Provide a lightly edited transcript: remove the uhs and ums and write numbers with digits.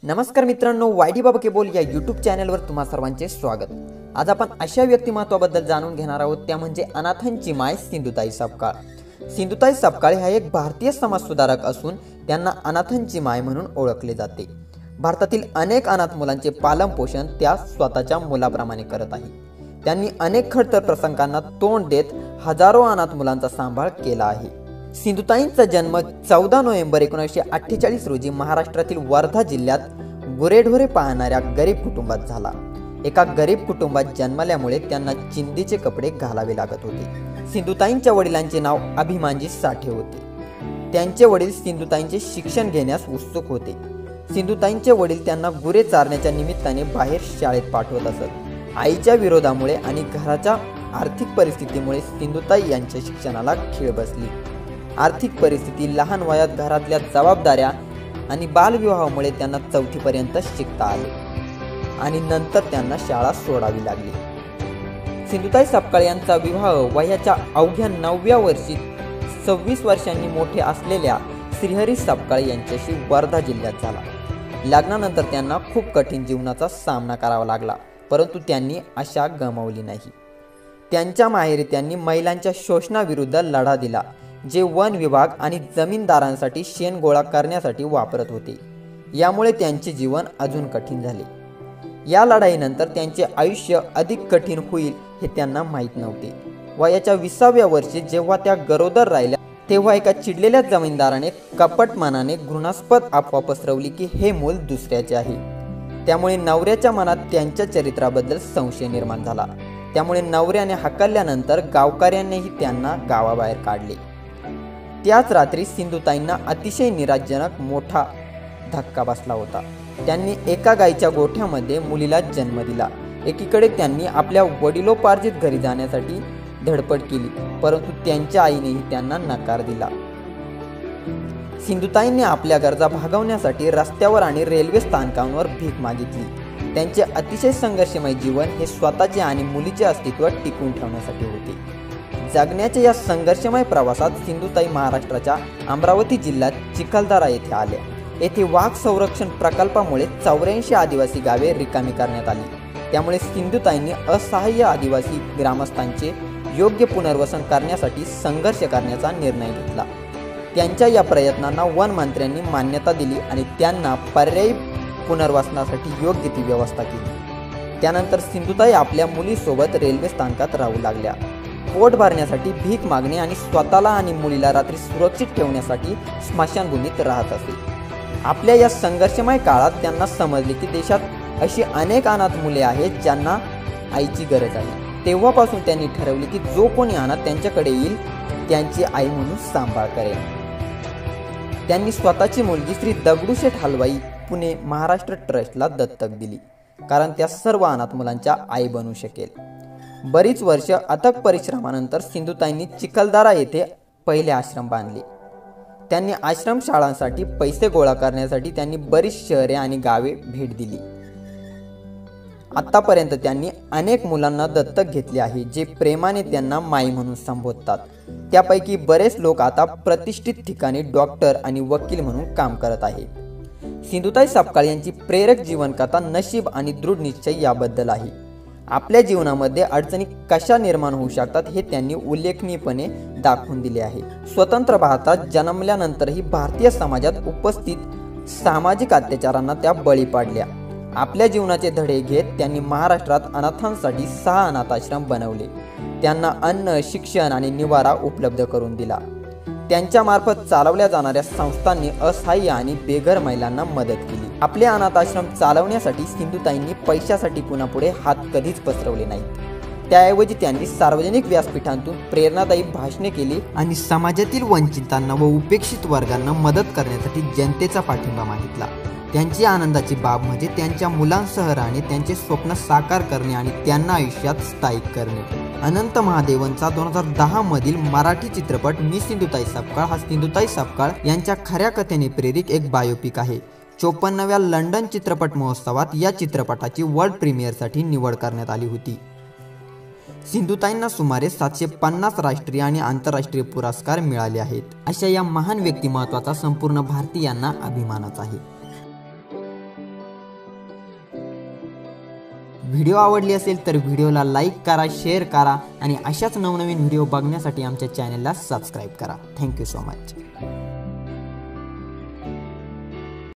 नमस्कार मित्रांनो, वायडी बाबा के बोल या यूट्यूब चॅनलवर तुम्हा सर्वांचे स्वागत। आज आपण अशा व्यक्तिमत्वाबद्दल जाणून घेणार आहोत, त्या म्हणजे अनाथांची माय सिंधुताई सपकाळ। सिंधुताई सपकाळ ह्या एक भारतीय समाजसुधारक असून त्यांना अनाथांची माय म्हणून ओळखले जाते। भारतातील अनेक अनाथ मुलांचे पालन पोषण त्या स्वतःच्या मुलाप्रमाणे करत आहे। त्यांनी अनेक खडतर प्रसंगांना तोंड देत हजारो अनाथ मुलांचा सांभाळ केला आहे। सिंधुताईंचा जन्म 14 नोव्हेंबर 1948 रोजी महाराष्ट्रातील वर्धा जिल्ह्यात गुरेढोरे पाहणाऱ्या गरीब कुटुंबात झाला। एका गरीब कुटुंबात जन्मल्यामुळे त्यांना चिंधीचे कपडे घालावे लागत होते। सिंधुताईंच्या वडिलांचे नाव अभिमानजी साठे होते। त्यांचे वडील सिंधुताईंचे शिक्षण घेण्यास उत्सुक होते। सिंधुताईंचे वडील त्यांना गुरे चारण्याच्या निमित्ताने बाहेर शाळेत पाठवत असत। आईच्या विरोधामुळे आणि घराच्या आर्थिक परिस्थितीमुळे सिंधुताई यांच्या शिक्षणाला खीळ बसली। आर्थिक परिस्थिती, लहान वयात घरातल्या जबाबदाऱ्या आणि बालविवाहामुळे त्यांना 4थी पर्यंत शिकता आले आणि नंतर त्यांना शाळा सोडावी लागली। सिंधुताई सपकाळ यांचा विवाह वयाच्या अवघ्या 9व्या वर्षी 26 वर्षांनी मोठे असलेल्या श्रीहरी सपकाळ यांच्याशी वर्धा जिल्ह्यात झाला। लग्नानंतर त्यांना खूप कठीण जीवनाचा सामना करावा लागला, परंतु त्यांनी आशा गमावली नाही। त्यांच्या माहेरी त्यांनी महिलांच्या शोषणाविरुद्ध लढा दिला, जे वन विभाग आणि जमीनदारांसाठी शेण गोळा करण्यासाठी वापरत होते। यामुळे त्यांचे जीवन अजून कठीण झाले। या लढाईनंतर त्यांचे आयुष्य अधिक कठीण होईल हे त्यांना माहीत नव्हते। वयाच्या 20व्या वर्षी जेव्हा त्या गरोदर राहिल्या, तेव्हा एका चिडलेल्या जमीनदाराने कपट मनाने घृणास्पद अफवा पसरवली की हे मूल दुसऱ्याचे आहे। त्यामुळे नवऱ्याच्या मनात त्यांच्या चरित्राबद्दल संशय निर्माण झाला। त्यामुळे नवऱ्याने हकलल्यानंतर गावकऱ्यांनीही त्यांना गावाबाहेर काढले। त्याच रात्री सिंधुताईंना अतिशय निराशजनक मोठा धक्का बसला होता। त्यांनी एका गाईच्या गोठ्यामध्ये मुलीला जन्म दिला। एकीकडे त्यांनी आपल्या वडिलोपार्जित घरी जाण्यासाठी धडपड केली, परंतु त्यांच्या आईनेही त्यांना नकार दिला। सिंधुताईंनी आपल्या गरजा भागवण्यासाठी रस्त्यावर आणि रेल्वे स्थानकांवर भीक मागितली। त्यांचे अतिशय संघर्षमय जीवन हे स्वतःचे आणि मुलीचे अस्तित्व टिकवून ठेवण्यासाठी होते। जगण्याच्या या संघर्षमय प्रवासात सिंधुताई महाराष्ट्राच्या अमरावती जिल्ह्यात चिखलदरा येथे आल्या। येथे वाघ संरक्षण प्रकल्पामुळे 84 आदिवासी गावे रिकामी करण्यात आली। त्यामुळे सिंधुताईंनी असहाय्य आदिवासी ग्रामस्थांचे योग्य पुनर्वसन करण्यासाठी संघर्ष करण्याचा निर्णय घेतला। त्यांच्या या प्रयत्नांना वन मंत्र्यांनी मान्यता दिली आणि त्यांना पर्यायी पुनर्वसनासाठी योग्य ती व्यवस्था केली। त्यानंतर सिंधुताई आपल्या मुलीसोबत रेल्वे स्थानकात राहू लागल्या। पोट भरण्यासाठी भीक मागणे आणि स्वतःला आणि मुलीला रात्री सुरक्षित ठेवण्यासाठी स्मशानभूमीत राहत असे। आपल्या या संघर्षमय काळात त्यांना समजले की देशात अशी अनेक अनाथ मुले आहेत ज्यांना आईची गरज आहे। तेव्हापासून त्यांनी ठरवले की जो कोणी अनाथ त्यांच्याकडे येईल त्यांची आई म्हणून सांभाळ करेल। त्यांनी स्वतःची मुलगी श्री दगडूशेठ हलवाई पुणे महाराष्ट्र ट्रस्टला दत्तक दिली, कारण त्या सर्व अनाथ मुलांच्या आई बनू शकेल। बरीच वर्ष अथक परिश्रमानंतर सिंधुताईंनी चिखलदरा येथे पहिले आश्रम बांधले। त्यांनी आश्रम शाळांसाठी पैसे गोळा करण्यासाठी त्यांनी बरीच शहरे आणि गावे भेट दिली। आतापर्यंत त्यांनी अनेक मुलांना दत्तक घेतले आहे, जे प्रेमाने त्यांना माई म्हणून संबोधतात। त्यापैकी बरेच लोक आता प्रतिष्ठित ठिकाणी डॉक्टर आणि वकील म्हणून काम करत आहेत। सिंधुताई सपकाळ यांची प्रेरक जीवनकथा नशीब आणि दृढ निश्चय याबद्दल आहे। आपल्या जीवनामध्ये अडचणी कशा निर्माण होऊ शकतात हे त्यांनी उल्लेखनीयपणे दाखवून दिले आहे। स्वतंत्र भारतात जन्मल्यानंतरही भारतीय समाजात उपस्थित सामाजिक अत्याचारांना त्या बळी पाडल्या। आपल्या जीवनाचे धडे घेत त्यांनी महाराष्ट्रात अनाथांसाठी 6 अनाथाश्रम बनवले। त्यांना अन्न, शिक्षण आणि निवारा उपलब्ध करून दिला। त्यांच्या मार्फत चालवल्या जाणाऱ्या संस्थांनी असहाय्य आणि बेघर महिलांना मदत केली। आपले अनाथ आश्रम चालवण्यासाठी सिंधुताईंनी पैशासाठी कुणापुढे हात कधीच पसरवले नाहीत। त्याऐवजी त्यांनी सार्वजनिक व्यासपीठांतून प्रेरणादायी भाषणे केली आणि समाजातील वंचितांना व उपेक्षित वर्गांना मदत करण्यासाठी जनतेचा पाठिंबा मागितला। त्यांची आनंदाची बाब म्हणजे त्यांच्या मुलांसह राहणे, त्यांचे स्वप्न साकार करणे आणि त्यांना आयुष्यात स्थायिक करणे। अनंत महादेवनचा 2010 मधील मराठी चित्रपट मी सिंधुताई सपकाळ हा सिंधुताई सपकाळ यांच्या खऱ्या कथेने प्रेरित एक बायोपिक आहे। 54व्या लंडन चित्रपट महोत्सवात या चित्रपटाची वर्ल्ड प्रीमियरसाठी निवड करण्यात आली होती। सिंधुताईंना सुमारे 750 राष्ट्रीय आणि आंतरराष्ट्रीय पुरस्कार मिळाले आहेत। अशा या महान व्यक्तिमत्वाचा संपूर्ण भारतीयांना अभिमानच आहे। व्हिडिओ आवडली असेल तर व्हिडिओला लाईक करा, शेअर करा आणि अशाच नवनवीन व्हिडिओ बघण्यासाठी आमच्या चॅनलला सबस्क्राईब करा. Thank you so much.